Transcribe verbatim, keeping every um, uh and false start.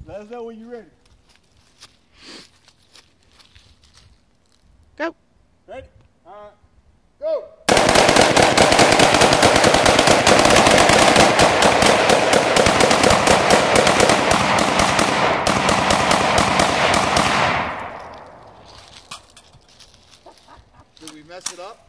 Let us know when you're ready. Go. Ready? All right. Go. Did we mess it up?